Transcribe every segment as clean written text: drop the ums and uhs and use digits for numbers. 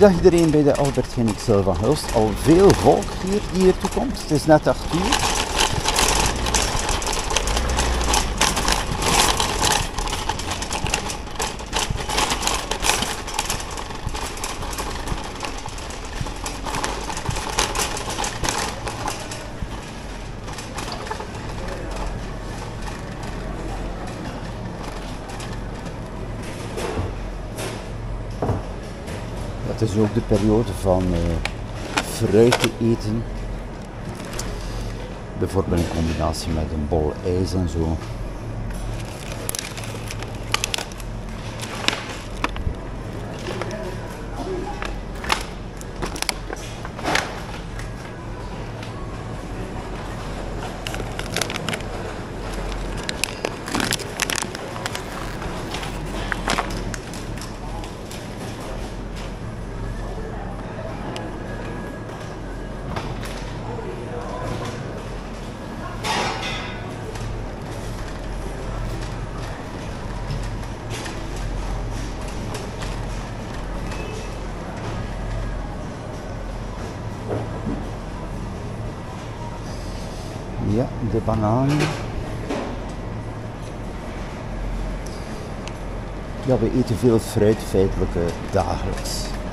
Goedemiddag iedereen bij de Albert Heijn XL van Hulst. Al veel volk die hier toe komt. Het is net 8 uur. Het is ook de periode van fruit te eten. Bijvoorbeeld in combinatie met een bol ijs en zo. Ja, de banaan. Ja, we eten veel fruit feitelijk dagelijks.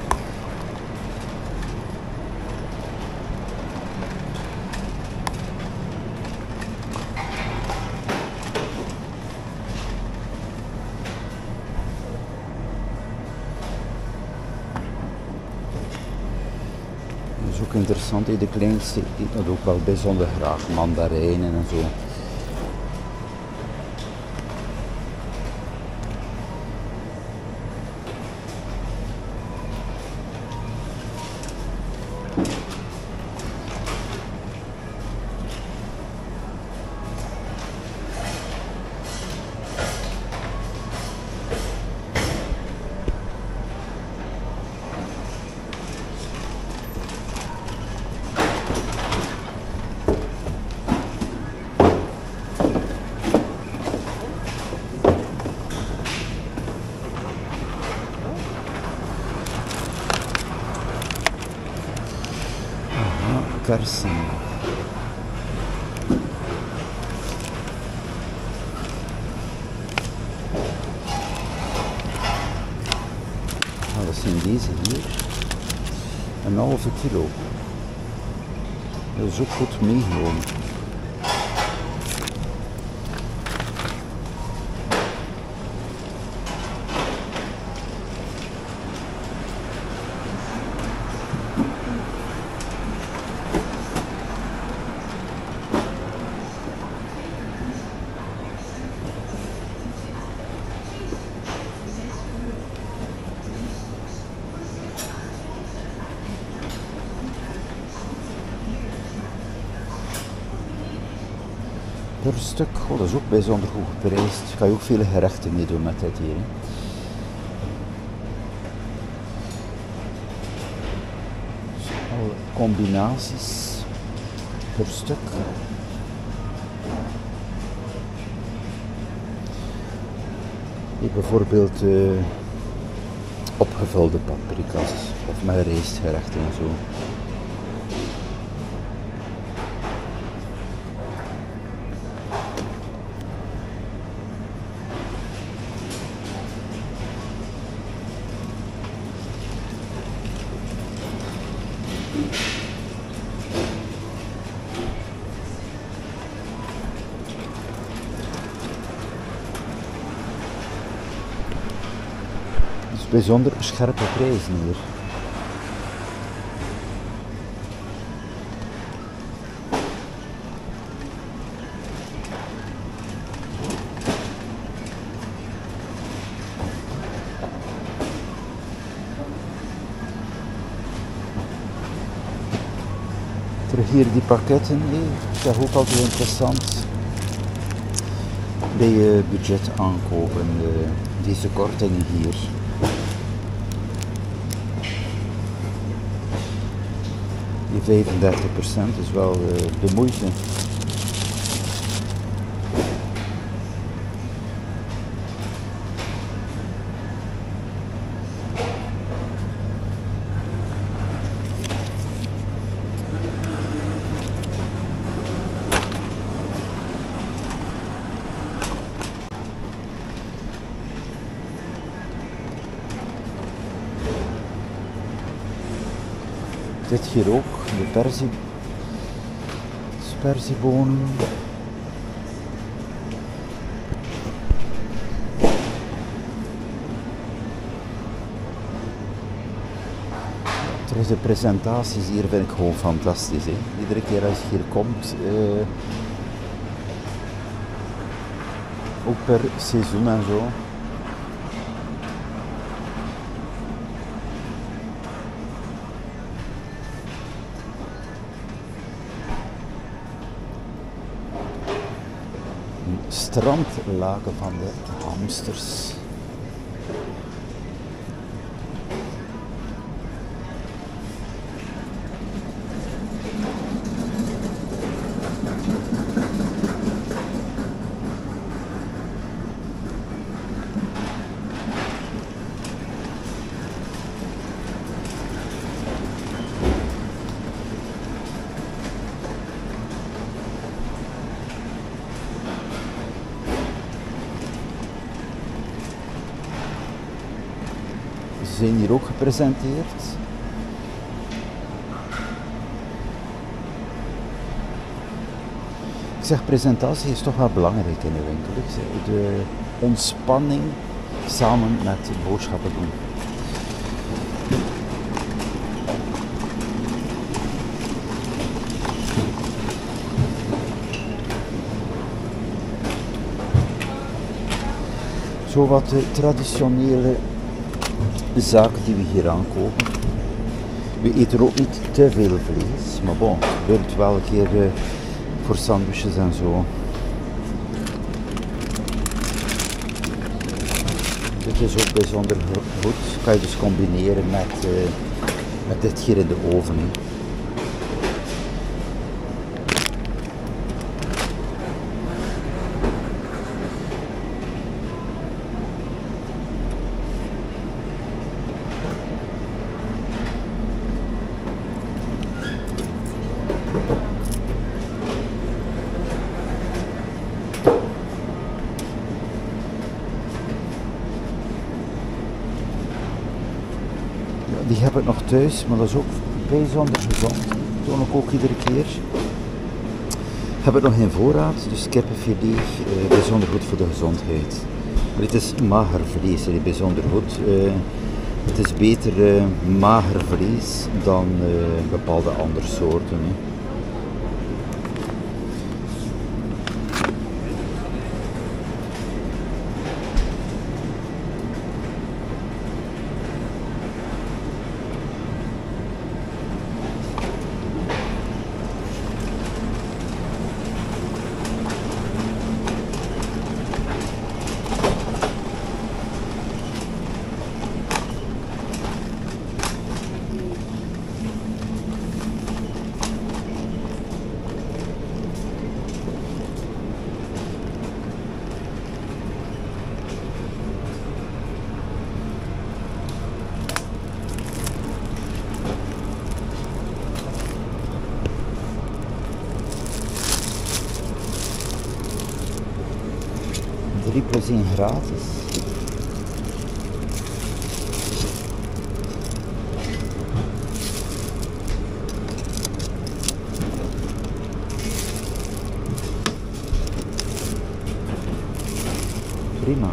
Dat is ook interessant, de kleinste eet dat ook wel bijzonder graag, mandarijnen en zo. Kersen. Nou, dat zijn deze hier. Een halve kilo. Dat is ook goed meegenomen. Per stuk, oh, dat is ook bijzonder goed geprijsd. Daar kan je ook vele gerechten mee doen met dit hier. Hè. Dus alle combinaties per stuk. Hier bijvoorbeeld opgevulde paprika's of met rijstgerechten en zo. Bijzonder scherpe prijzen hier. Terug hier die pakketten, dat is ook altijd interessant bij je budget aankopen, deze kortingen hier. Die 35% is wel de moeite. Dit hier ook, de sperziebonen. De presentaties hier vind ik gewoon fantastisch. Hè. Iedere keer als je hier komt, ook per seizoen en zo. Een strandlaken van de hamsters. Ze zijn hier ook gepresenteerd. Ik zeg, presentatie is toch wel belangrijk in de winkel. De ontspanning samen met boodschappen doen. Zo wat de traditionele zaken die we hier aankopen. We eten ook niet te veel vlees, maar bon, het gebeurt wel een keer voor sandwiches en zo. Dit is ook bijzonder goed, kan je dus combineren met dit hier in de oven. Die heb ik nog thuis, maar dat is ook bijzonder gezond. Dat toon ik ook iedere keer. Heb ik nog in voorraad, dus kippenfilet, bijzonder goed voor de gezondheid. Maar het is mager vlees, bijzonder goed. Het is beter mager vlees dan bepaalde andere soorten. + 1 gratis. Prima.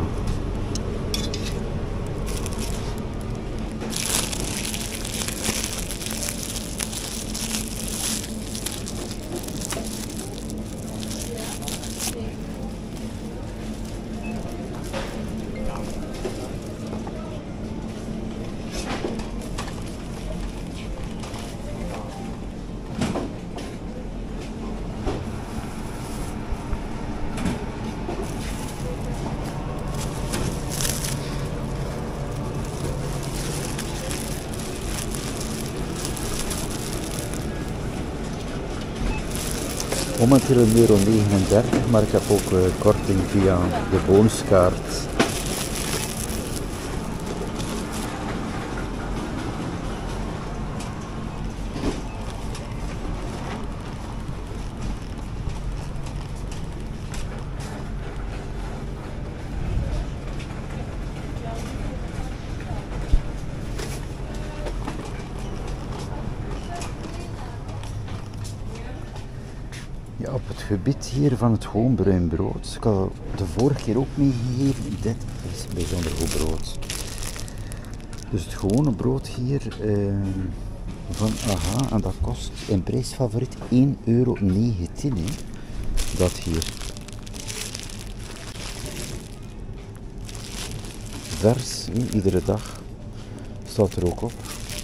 Momenteel €1,39, maar ik heb ook korting via de bonuskaart. gebit hier van het gewoon bruin brood. Ik had de vorige keer ook meegegeven. Dit is bijzonder goed brood. Dus het gewone brood hier van AHA. En dat kost in prijsfavoriet €1,19. Dat hier. Vers, iedere dag. Staat er ook op.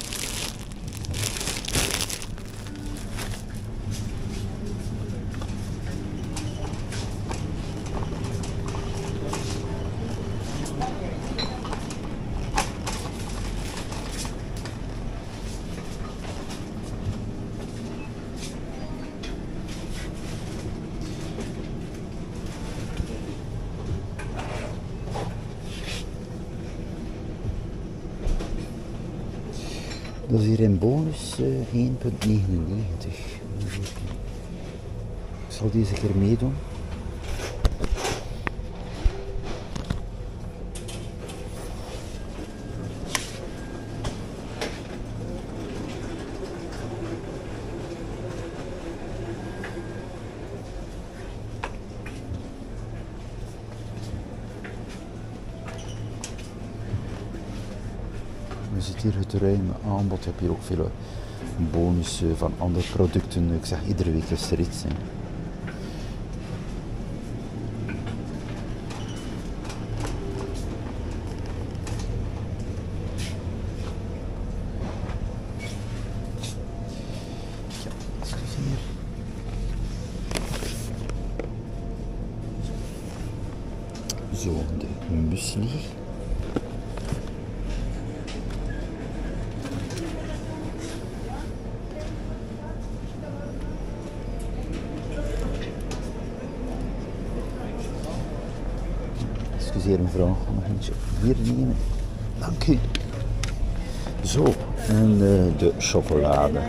Dat is hier in bonus 1,99. Ik zal deze keer meedoen. Je ziet hier het ruime aanbod. Je hebt hier ook veel bonussen van andere producten. Ik zeg, iedere week is er iets. Hè. Ja, excuseer. Zo, de muesli. Excuseer mevrouw, nog eentje hier nemen. Dank u. Zo, en de chocolade.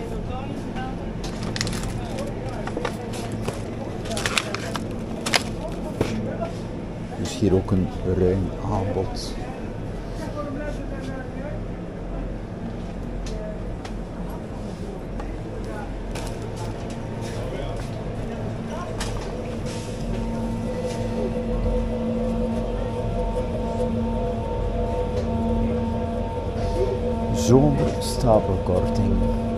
Dus hier ook een ruim aanbod. Zomerstapelkorting.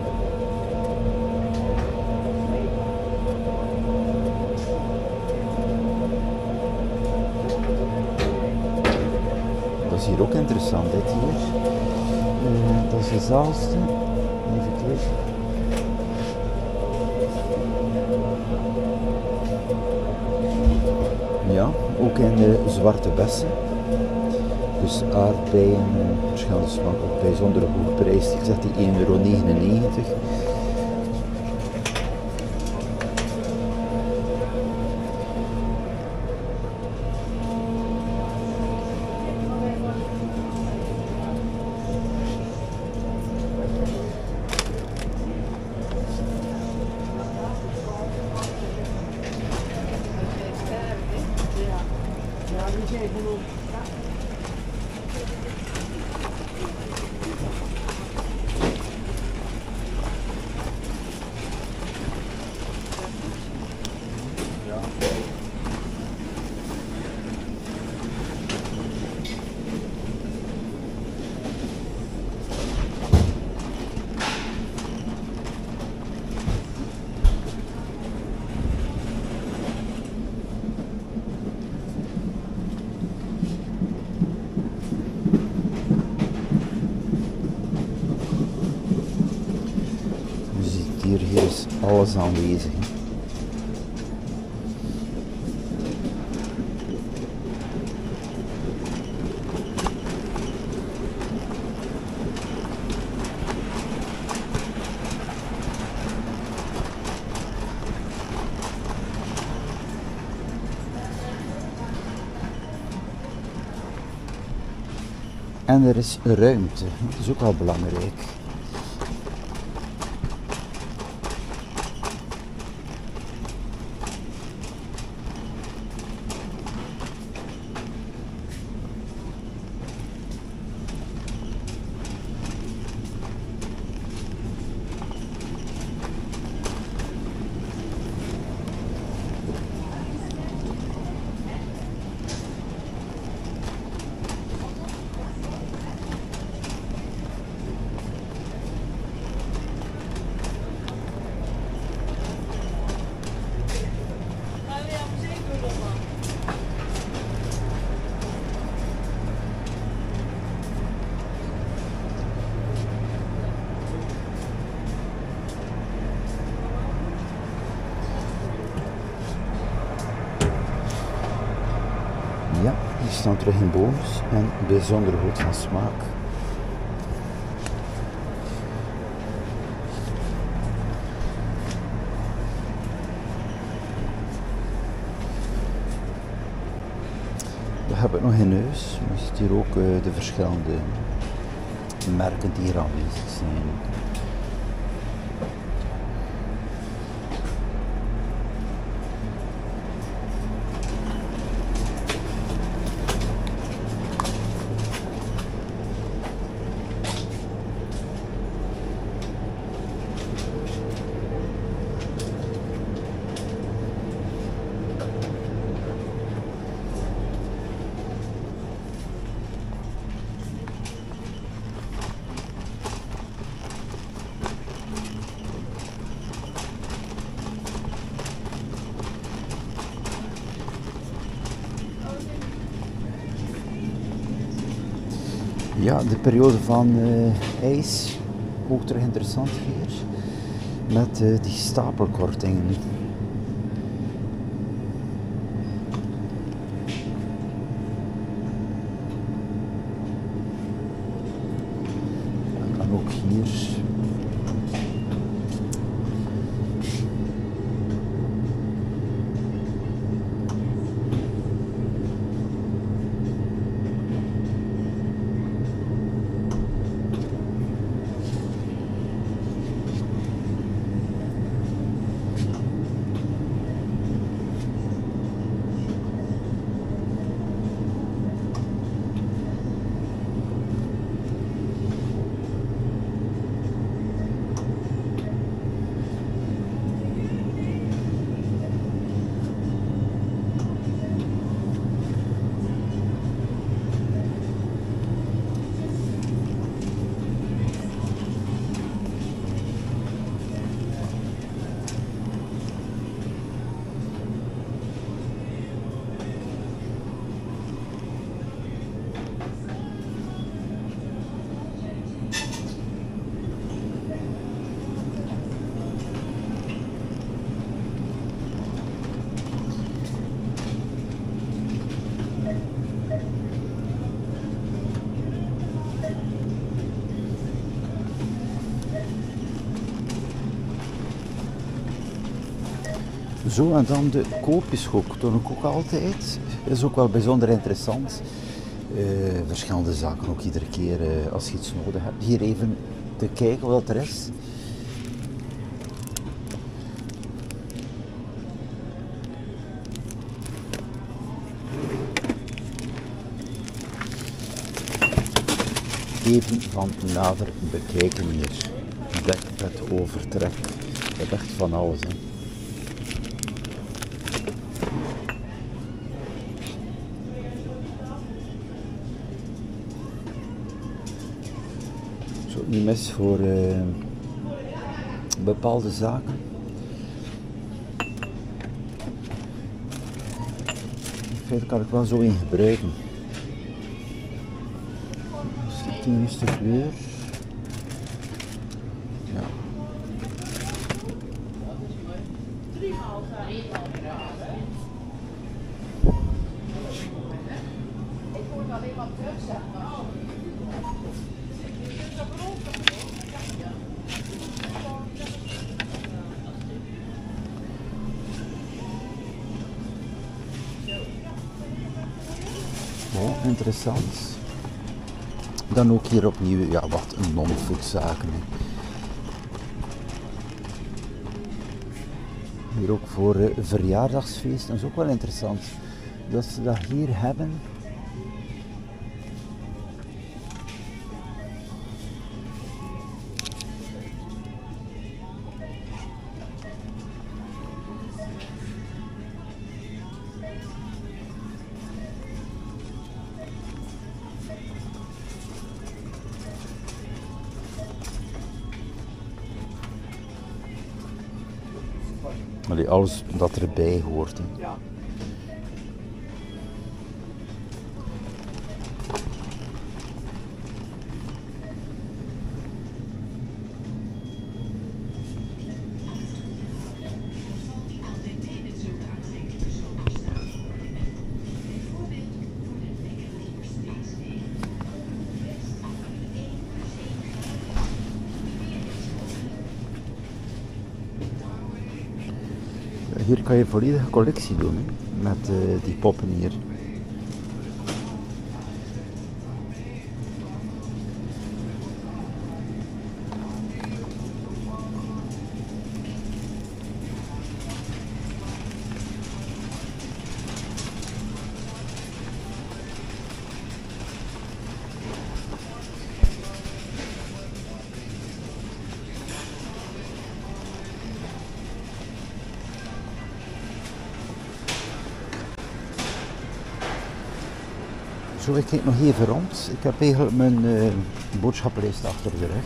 Dat is hier ook interessant, dit hier. Dat is dezelfde. Even kijken. Ja, ook in de zwarte bessen. Dus aardbeien, verschillende smaken, ook bijzonder goed prijs. Ik zeg die €1,99. Hier is alles aanwezig. En er is ruimte, dat is ook wel belangrijk. staan terug in bonus en bijzonder goed van smaak. We hebben nog in huis, je ziet hier ook de verschillende merken die hier aanwezig zijn. Ja, de periode van ijs, ook terug interessant hier, met die stapelkortingen. En dan ook hier. Zo, en dan de koopjeshoek, toon ik ook altijd. Is ook wel bijzonder interessant. Verschillende zaken ook iedere keer als je iets nodig hebt. Hier even te kijken wat er is. Even van nader bekijken hier. Dekbed overtrek. Je hebt echt van alles, hè. Zo niet mis voor bepaalde zaken. In feite kan ik wel zo in gebruiken. Dat is de 10e kleur. Ja. Oh, interessant. Dan ook hier opnieuw, ja, wat een non-foodzaken. Hier ook voor verjaardagsfeest, dat is ook wel interessant dat ze dat hier hebben. Allee, alles dat erbij hoort. Hè. Ja. hier kan je een volledige collectie doen, hè, met die poppen hier. Zo, ik kijk nog even rond. Ik heb eigenlijk mijn boodschappenlijst achter de rug.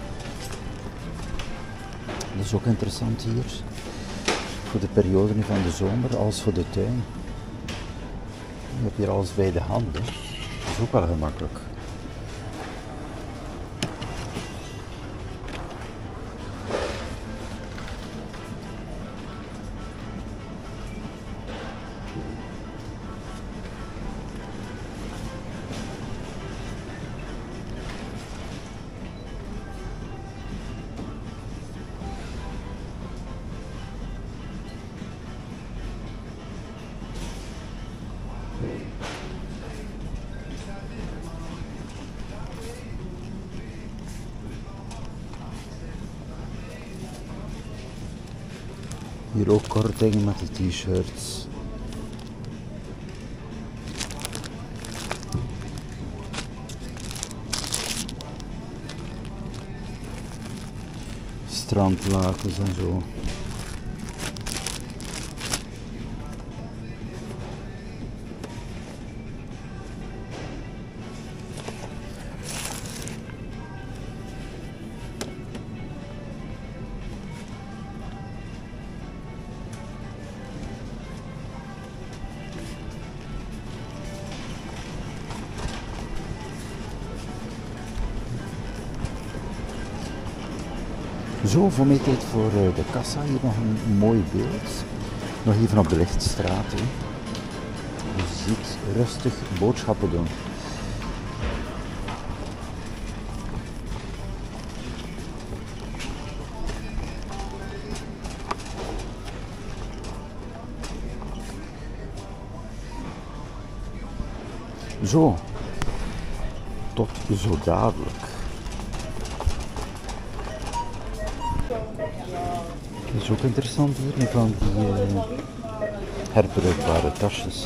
Dat is ook interessant hier. Voor de periode nu van de zomer, als voor de tuin. Je hebt hier alles bij de hand. Hè. Dat is ook wel gemakkelijk. Hier ook korting met de t-shirts. Strandlakens en zo. Zo, voor mij tijd voor de kassa. Hier nog een mooi beeld. Nog even op de Lichtstraat. Hè. Je ziet rustig boodschappen doen. Zo, tot zo dadelijk. Dat is ook interessant hier, van die herbruikbare tasjes.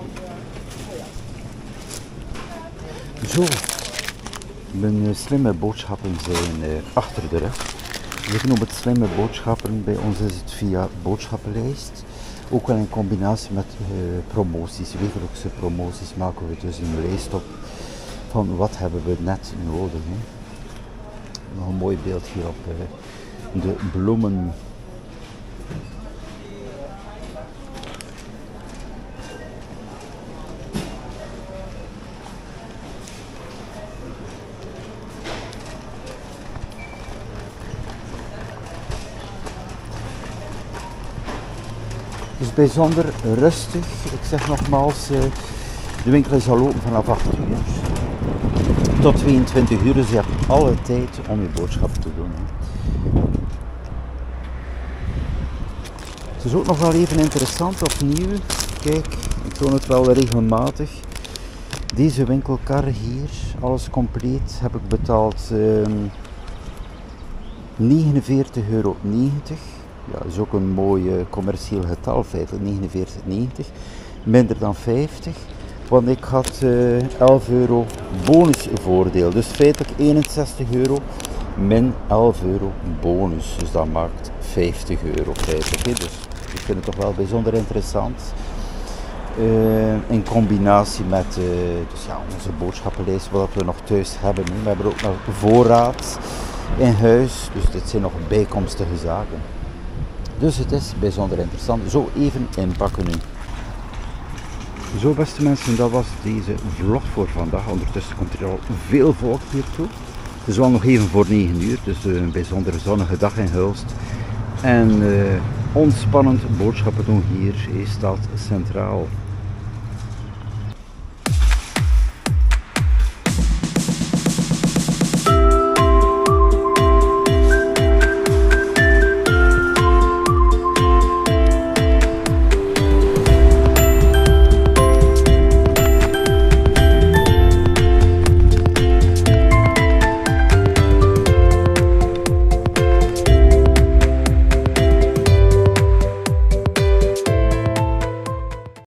Zo, mijn slimme boodschappen zijn achter de rug. We noemen het slimme boodschappen, bij ons is het via boodschappenlijst. Ook wel in combinatie met promoties, wekelijkse promoties maken we dus een lijst op van wat hebben we net nodig. Hè. Nog een mooi beeld hier op de bloemen. Het is bijzonder rustig. Ik zeg nogmaals, de winkel is al open vanaf 8 uur tot 22 uur, dus je hebt alle tijd om je boodschappen te doen. Het is ook nog wel even interessant opnieuw. Kijk, ik toon het wel regelmatig. Deze winkelkar hier, alles compleet, heb ik betaald €49,90. Ja, dat is ook een mooi commercieel getal, feitelijk 49,90. Minder dan 50, want ik had €11 bonusvoordeel. Dus feitelijk €61 min €11 bonus. Dus dat maakt €50 feitelijk. Hè. Dus ik vind het toch wel bijzonder interessant. In combinatie met dus ja, onze boodschappenlijst, wat we nog thuis hebben. We hebben ook nog voorraad in huis, dus dit zijn nog bijkomstige zaken. Dus het is bijzonder interessant. Zo even inpakken nu. Zo beste mensen, dat was deze vlog voor vandaag. Ondertussen komt er al veel volk hier toe. Het is wel nog even voor 9 uur, dus een bijzonder zonnige dag in Hulst. En ontspannend boodschappen doen hier staat centraal.